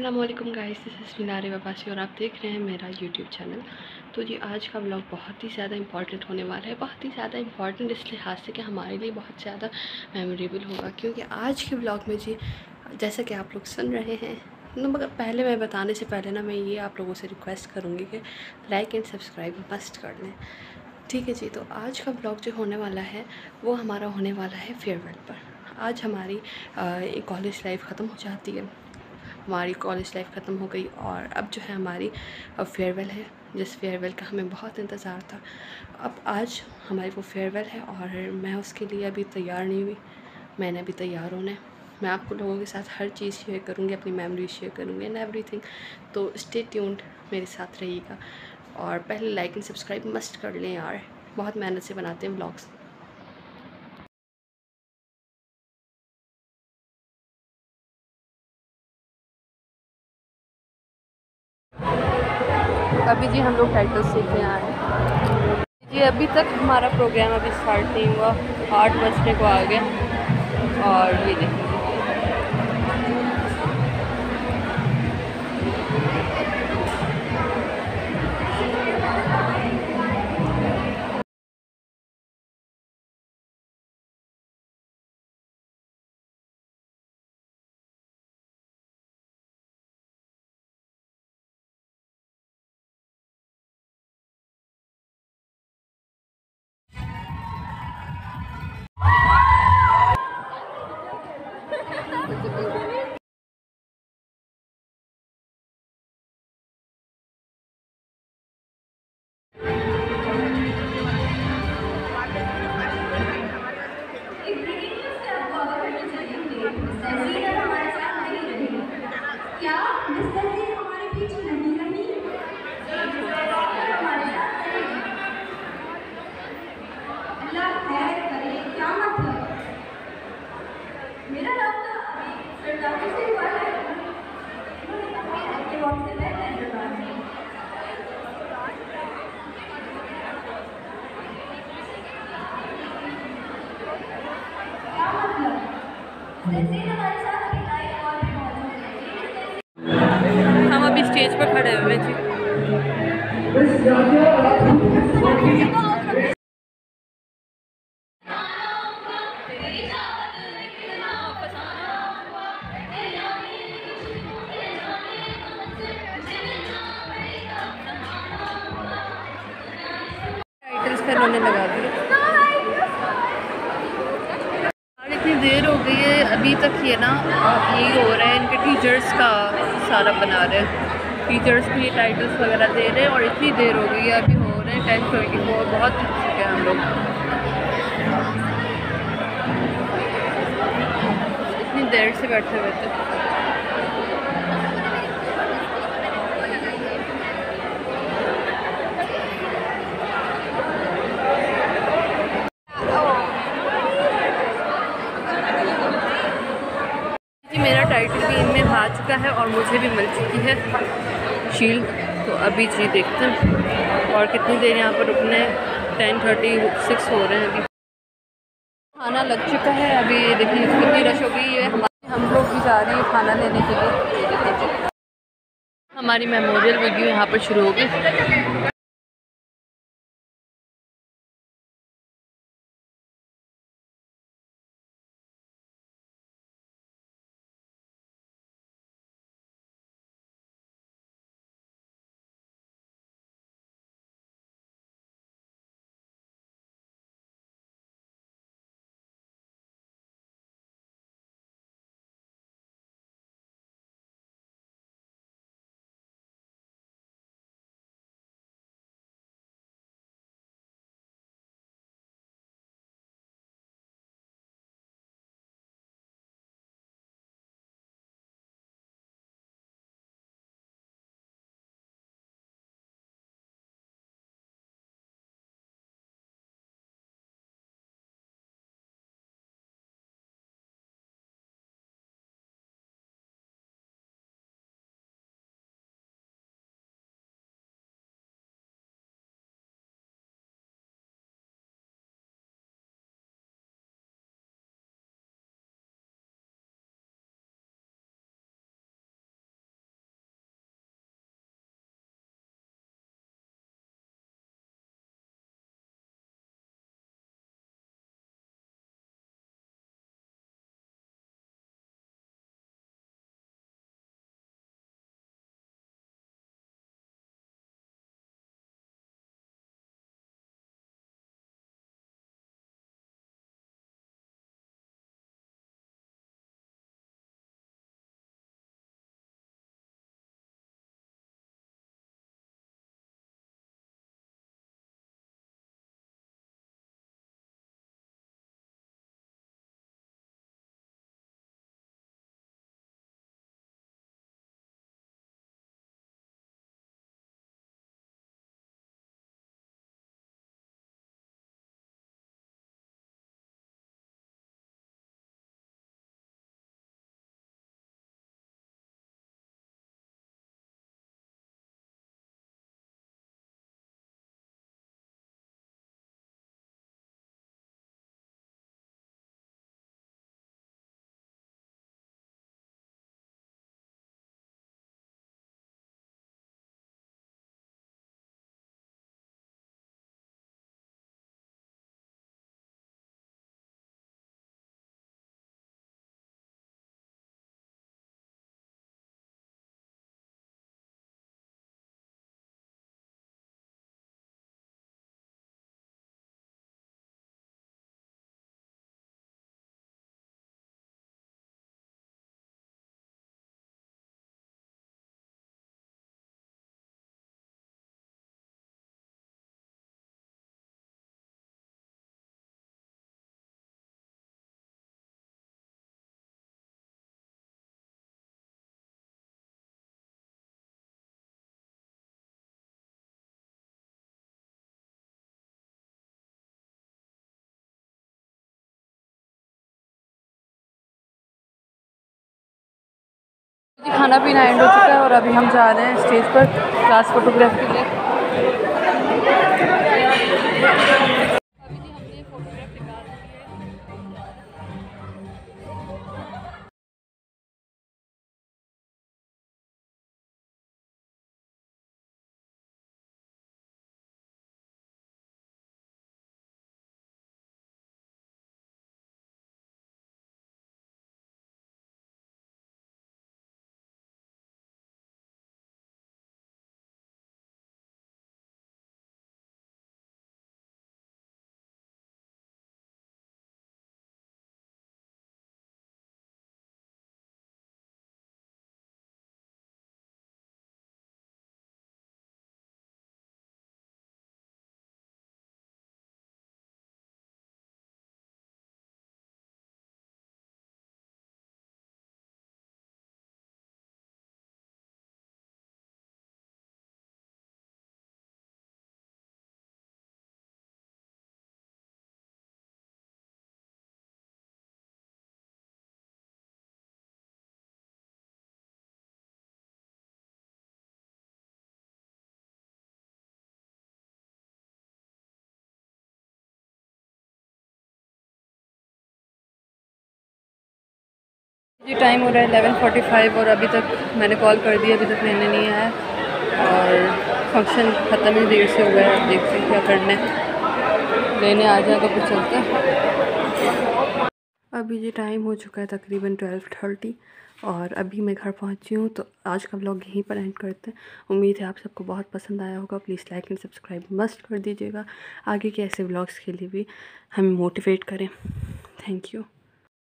अस्सलामुअलैकुम guys, this is मीनारे वबासी और आप देख रहे हैं मेरा यूट्यूब चैनल। तो जी आज का व्लॉग बहुत ही ज़्यादा इंपॉर्टेंट होने वाला है। बहुत ही ज़्यादा इंपॉर्टेंट इस लिहाज से कि हमारे लिए बहुत ज़्यादा मेमोरेबल होगा, क्योंकि आज के व्लॉग में जी जैसा कि आप लोग सुन रहे हैं, तो मगर पहले मैं बताने से पहले ना मैं ये आप लोगों से रिक्वेस्ट करूँगी कि लाइक एंड सब्सक्राइब मस्ट कर लें, ठीक है जी। तो आज का ब्लॉग जो होने वाला है वो हमारा होने वाला है फेयरवेल पर। आज हमारी कॉलेज लाइफ ख़त्म हो जाती है, हमारी कॉलेज लाइफ ख़त्म हो गई और अब जो है हमारी फेयरवेल है, जिस फेयरवेल का हमें बहुत इंतज़ार था। अब आज हमारी वो फेयरवेल है और मैं उसके लिए अभी तैयार नहीं हुई। मैंने अभी तैयार होना है। मैं आपको लोगों के साथ हर चीज़ शेयर करूँगी, अपनी मेमोरी शेयर करूँगी एंड एवरीथिंग। तो स्टे ट्यून्ड, मेरे साथ रहिएगा। और पहले लाइक एंड सब्सक्राइब मस्ट कर लें यार, बहुत मेहनत से बनाते हैं व्लॉग्स। अभी जी हम लोग टाइटल सीखने आए हैं जी। अभी तक हमारा प्रोग्राम अभी स्टार्ट नहीं हुआ, 8 बजने को आ गया और ये देखिए क्या मिस्टर जी हमारे बीच नहीं रही। हमारे साथ रहेगी। अल्लाह खैर करे, क्या मतलब? मेरा नाम तो अभी सरदारी से हुआ है। आपके वक्त से मैं सरदारी। क्या मतलब? जैसे हमारे साथ अभी लाइव और भी मौजूद है। हम अभी स्टेज पर खड़े हुए थे। टाइटल्स पे उन्होंने लगा दिए और इतनी देर हो गई है अभी तक ये ना यही हो रहा है। इनके टीचर्स का सारा बना रहे हैं, टीचर्स को ये टाइटल्स वगैरह दे रहे हैं और इतनी देर हो गई है, अभी हो रहे हैं 10:24। बहुत थक चुके हैं हम लोग, इतनी देर से बैठे हुए थे। मेरा टाइटल भी इनमें आ चुका है और मुझे भी मिल चुकी है शील्ड। तो अभी जी देखते हैं और कितनी देर यहाँ पर रुकना है। 10:36 हो रहे हैं अभी। खाना लग चुका है, अभी देखिए कितनी रश हो गई है। हम लोग भी जा रहे हैं खाना लेने के लिए। ये देखिए हमारी मेमोरियल वीडियो यहाँ पर शुरू हो गई। खाना पीना एंड हो चुका है और अभी हम जा रहे हैं स्टेज पर क्लास फोटोग्राफ के लिए। अभी जी हमने फोटोग्राफ निकाल ली है। जी टाइम हो रहा है 11:45 और अभी तक मैंने कॉल कर दिया, अभी तक मैंने नहीं आया और फंक्शन ख़त्म ही देर से हुआ है। अब देखते हैं क्या करना है, लेने आ जाएगा कुछ चलता। अभी जी टाइम हो चुका है तकरीबन 12:30 और अभी मैं घर पहुंची हूँ। तो आज का व्लॉग यहीं पर एंड करते हैं। उम्मीद है आप सबको बहुत पसंद आया होगा। Please like and subscribe must कर दीजिएगा, आगे के ऐसे व्लॉग्स के लिए भी हमें मोटिवेट करें। Thank you.